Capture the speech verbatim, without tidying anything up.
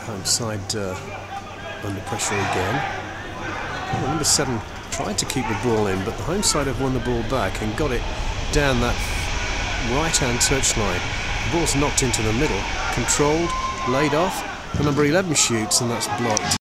home side uh, under pressure again. Well, number seven tried to keep the ball in, but the home side have won the ball back and got it down that right-hand touchline. The ball's knocked into the middle, controlled, laid off. The number eleven shoots, and that's blocked.